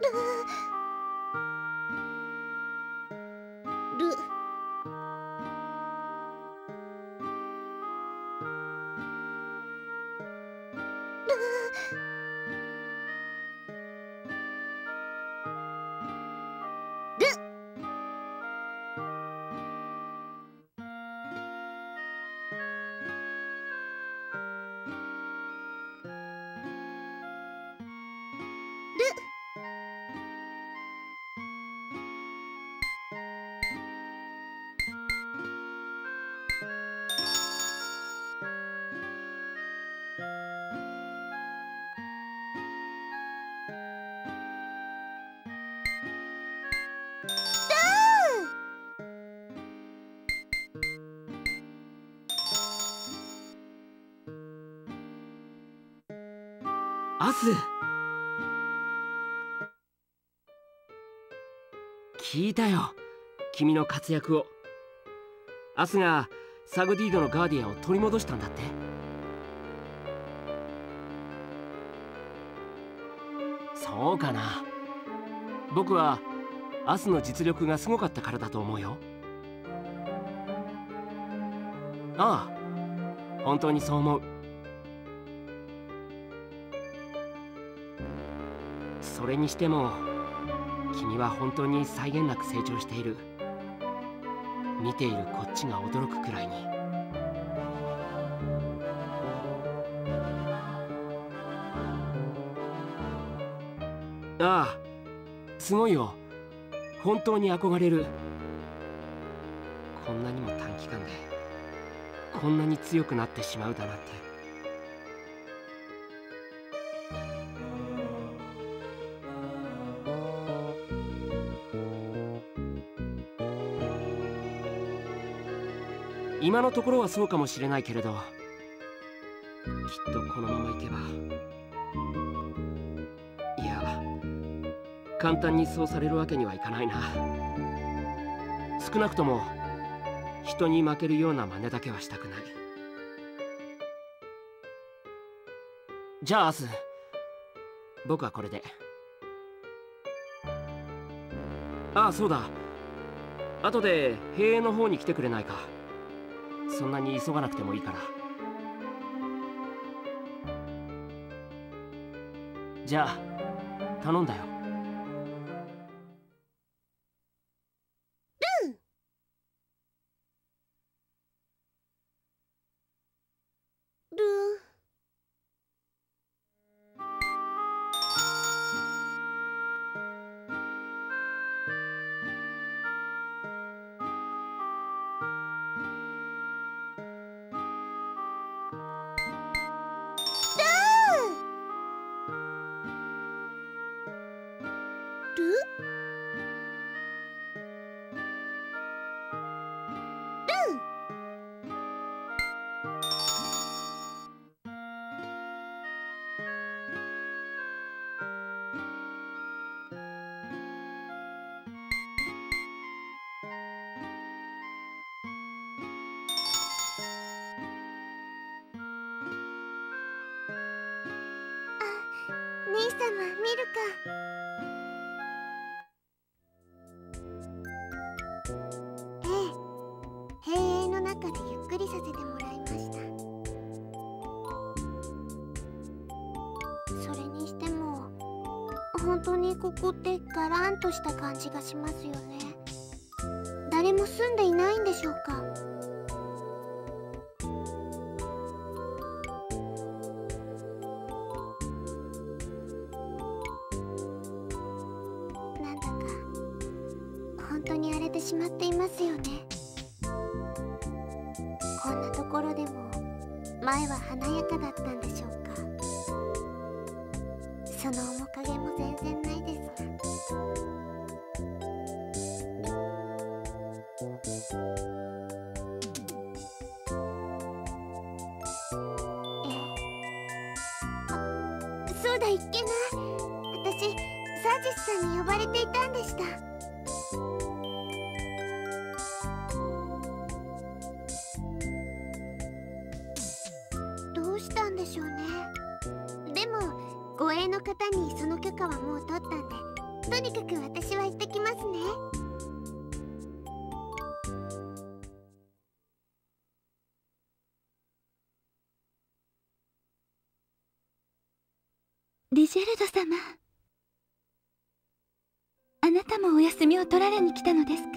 ル。 アス、聞いたよ、君の活躍を。アスがサグディードのガーディアンを取り戻したんだって。そうかな。僕はアスの実力がすごかったからだと思うよ。ああ、本当にそう思う。それにしても君は本当に際限なく成長している。見ているこっちが驚くくらいに。ああ、すごいよ。本当に憧れる。こんなにも短期間でこんなに強くなってしまうだなんて。今のところはそうかもしれないけれど、きっとこのままいけば、いや、簡単にそうされるわけにはいかないな。少なくとも人に負けるような真似だけはしたくない。じゃあアス、僕はこれで。ああ、そうだ、後で兵営の方に来てくれないか。そんなに急がなくてもいいから。じゃあ頼んだよ。 姉様、ミルカ。ええ、兵営の中でゆっくりさせてもらいました。それにしても本当にここってガラーンとした感じがしますよね。誰も住んでいないんでしょうか。なんだか本当に荒れてしまっていますよね。こんなところでも前は華やかだったんでしょうか。その面影も全然ないですが。そうだ、いっけな。私、サージスさんに呼ばれていたんでした。どうしたんでしょうね。でも護衛の方にその許可はもう取ったんでとにかく私は行ってきますね。 リジェルド様、あなたもお休みを取られに来たのですか？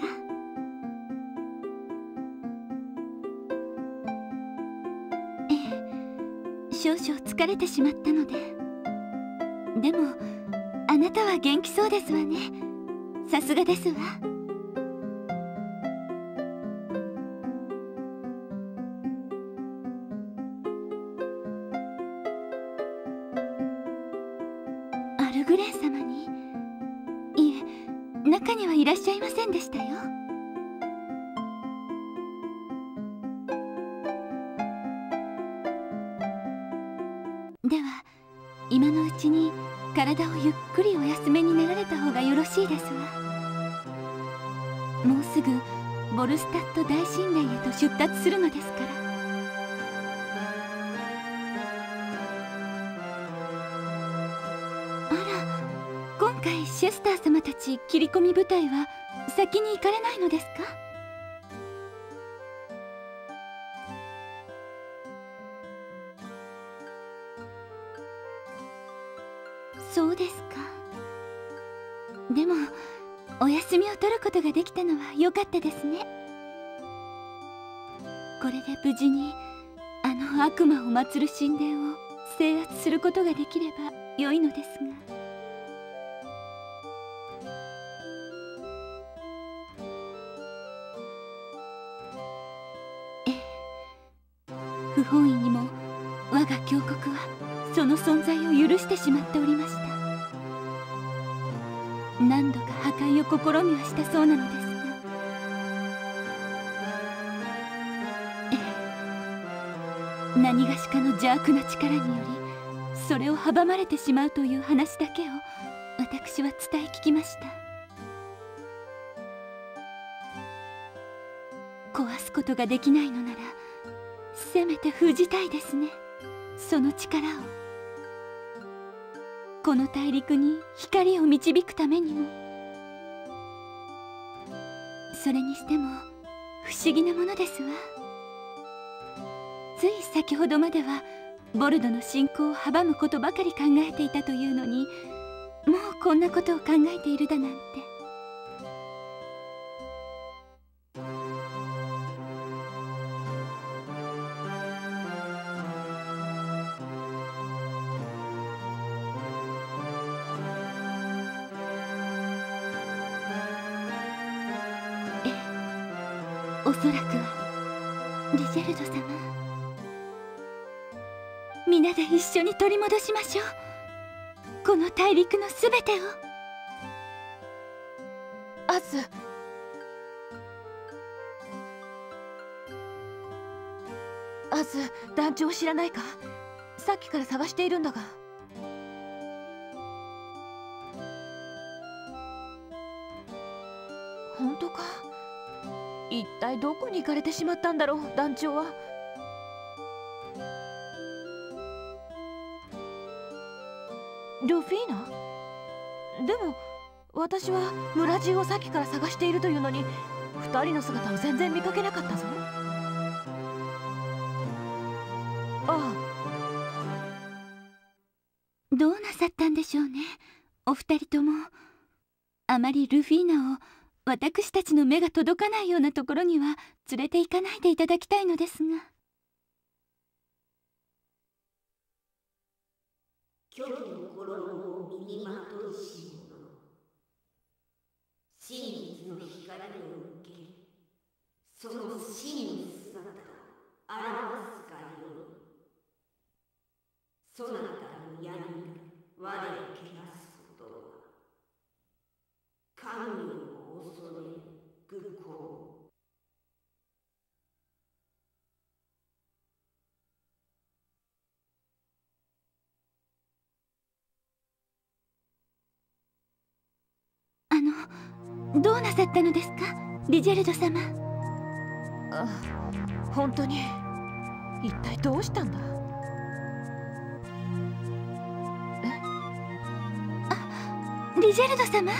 ええ、少々疲れてしまったので。でもあなたは元気そうですわね。さすがですわ。アルグレン様に？いえ、中にはいらっしゃいませんでしたよ。では今のうちに体をゆっくりお休めになられた方がよろしいですわ。もうすぐボルスタット大神殿へと出立するのですから。あら、今回シェスター様たち切り込み部隊は先に行かれないのですか？そうですか。でもお休みを取ることができたのは良かったですね。これで無事にあの悪魔を祀る神殿を制圧することができれば良いのですが。ええ、不本意にも我が峡谷はその存在を許してしまっておりました。何度か破壊を試みはしたそうなのですが、ええ、何がしかの邪悪な力によりそれを阻まれてしまうという話だけを私は伝え聞きました。壊すことができないのならせめて封じたいですね、その力を。この大陸に光を導くためにも。それにしても不思議なものですわ。つい先ほどまではボルドの侵攻を阻むことばかり考えていたというのに、もうこんなことを考えているだなんて。おそらくはリジェルド様、皆で一緒に取り戻しましょう、この大陸のすべてを。 アズ、アズ、団長を知らないか？さっきから探しているんだが。本当か？一体どこに行かれてしまったんだろう、団長は。ルフィーナ？でも私は村中をさっきから探しているというのに2人の姿を全然見かけなかったぞ。ああ。 どうなさったんでしょうね、お二人とも。あまりルフィーナを私たちの目が届かないようなところには連れて行かないでいただきたいのですが。 虚偽の衣を身にまとうし者、真実の光を受け、その真の姿を表すかよ。そなたの闇が我を汚すことは、神を恐れる愚行。 どうなさったのですか、リジェルド様。 あ、本当に一体どうしたんだ？ リジェルド様。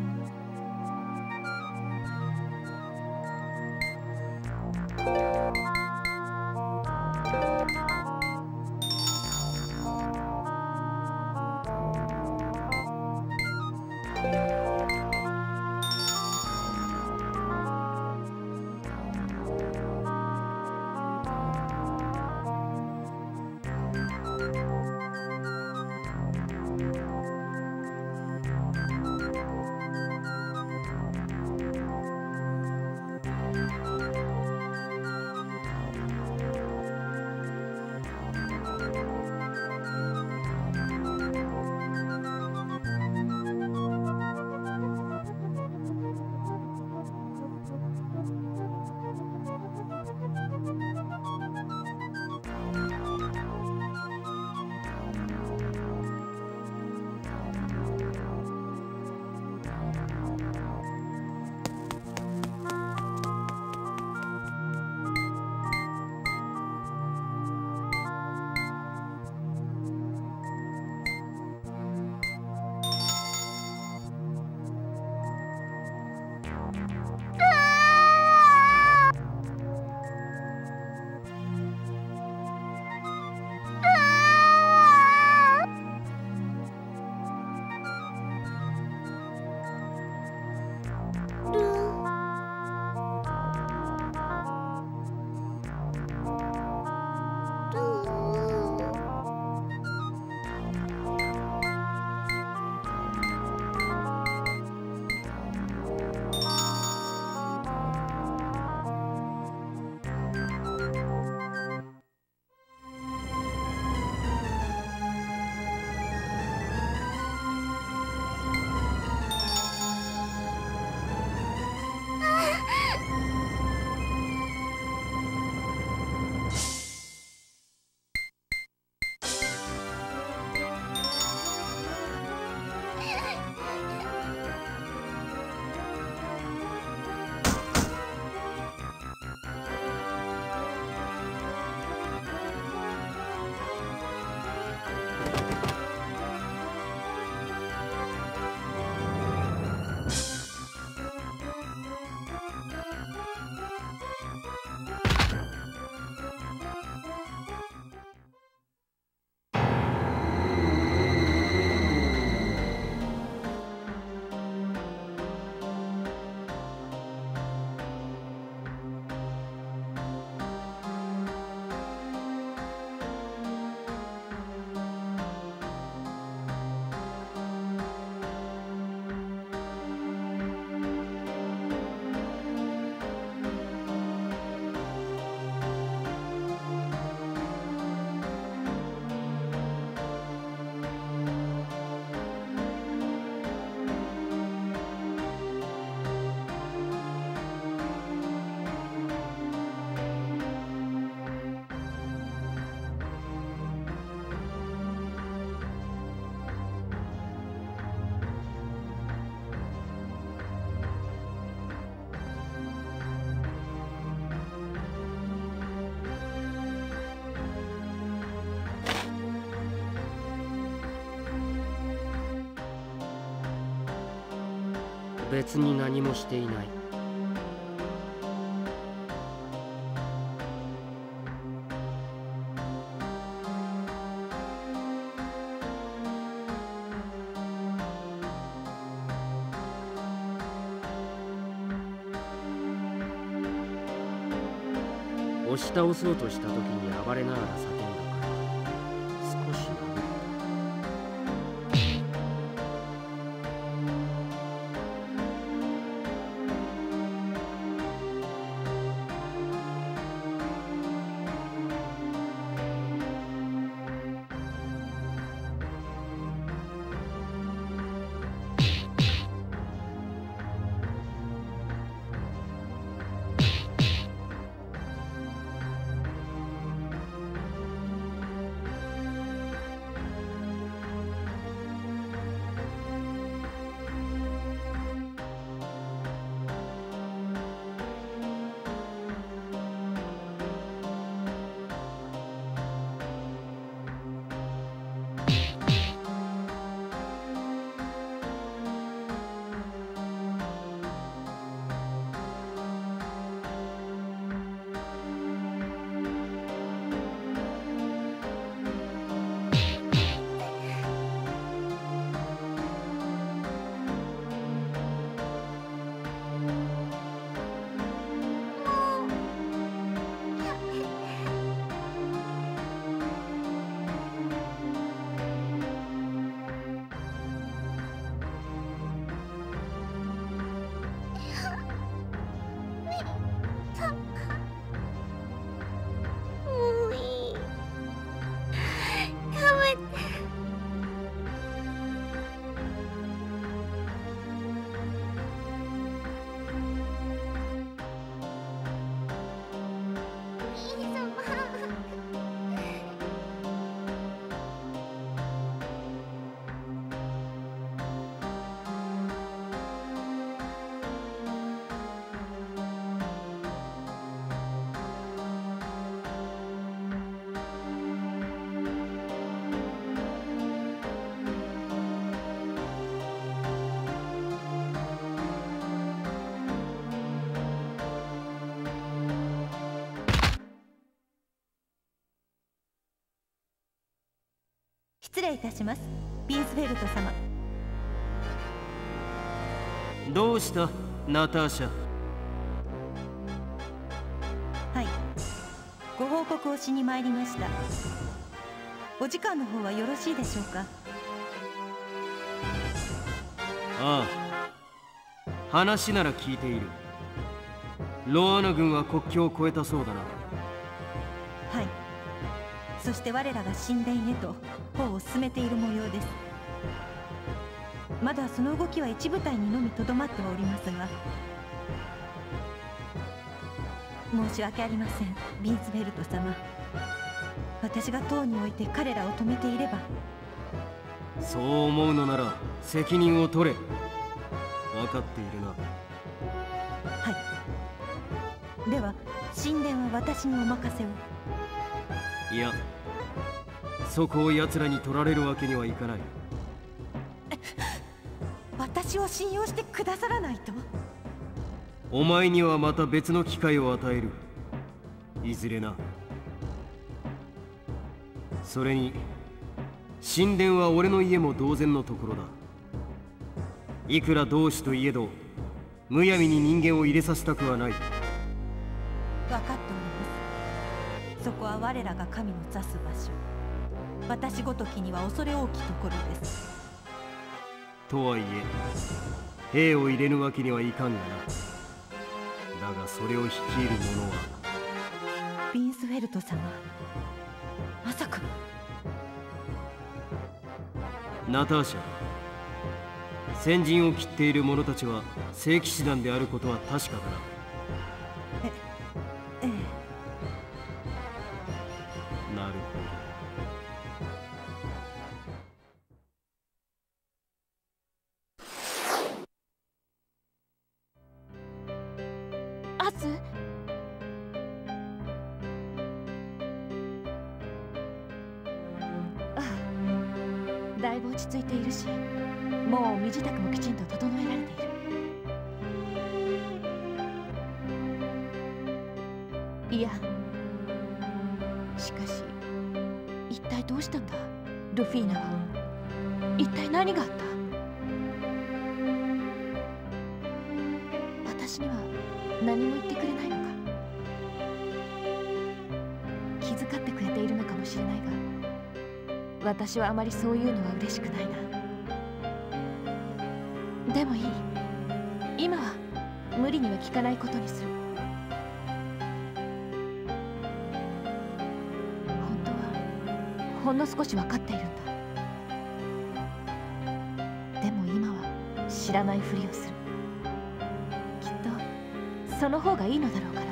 別に何もしていない。押し倒そうとした時に暴れながら叫んだから少し殴った。 いたします、ビンスフェルト様。 どうしたナターシャ。 はい、ご報告をしに参りました。お時間の方はよろしいでしょうか。 ああ、話なら聞いている。ロアーナ軍は国境を越えたそうだな。 はい、そして我らが神殿へと歩を進めている模様です。まだその動きは一部隊にのみとどまってはおりますが、申し訳ありません、ビンスフェルト様。私が塔において彼らを止めていれば。 そう思うのなら責任を取れ。分かっているな。 はい、では神殿は私にお任せを。 いや、そこを奴らに取られるわけにはいかない。 私を信用してくださらないと。 お前にはまた別の機会を与える。いずれな。それに神殿は俺の家も同然のところだ。いくら同志といえどむやみに人間を入れさせたくはない。 分かっております。そこは我らが神の座す場所。私ごときには恐れ多きところです。 とはいえ兵を入れぬわけにはいかんがな。だがそれを率いる者はビンスフェルト様、まさか。 ナターシャ、先陣を切っている者たちは聖騎士団であることは確かだな。 ええ。 なるほアス、だいぶ落ち着いているし、もう身支度もきちんと整えられている。いや、しかし一体どうしたんだルフィーナは。一体何があった。私には何も言ってくれないのか。気遣ってくれているのかもしれないが、私はあまりそういうのは嬉しくないな。でもいい、今は無理には聞かないことにする。本当はほんの少し分かっているんだ。でも今は知らないふりをする。きっとその方がいいのだろうから。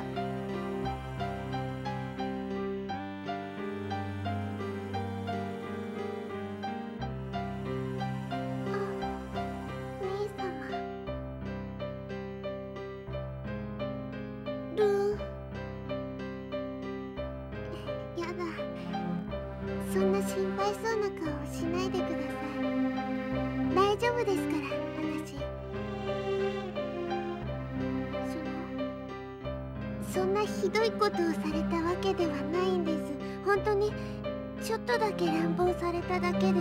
そんな心配そうな顔をしないでください。大丈夫ですから、私。そんなひどいことをされたわけではないんです。本当にちょっとだけ乱暴されただけで。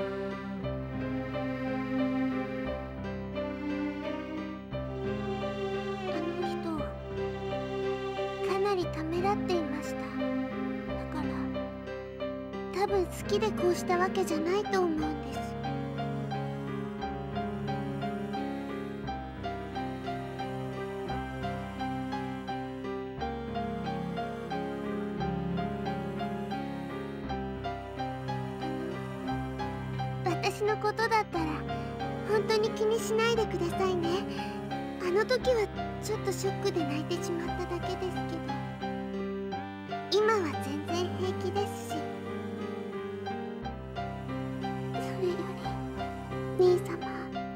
あの人かなりためらっていました。だから多分好きでこうしたわけじゃないと思うんです。私のことだったら本当に気にしないでくださいね。あの時はちょっとショックで泣いてしまっただけですけど、今は全然平気ですし。それより兄様、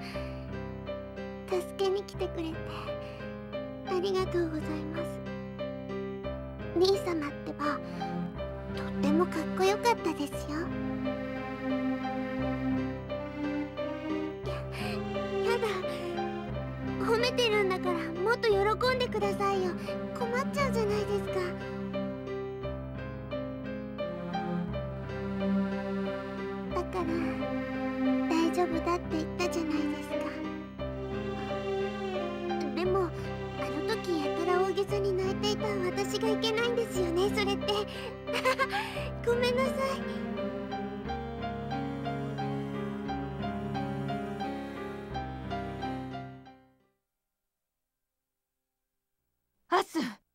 助けに来てくれてありがとうございます。兄様ってばとってもかっこよかったですよ。やだ、褒めてるんだからもっと喜んでくださいよ。困っちゃうじゃないですか。だから丈夫だって言ったじゃないですか。でもあの時やたら大げさに泣いていた私がいけないんですよね、それって。ごめんなさい。 アス、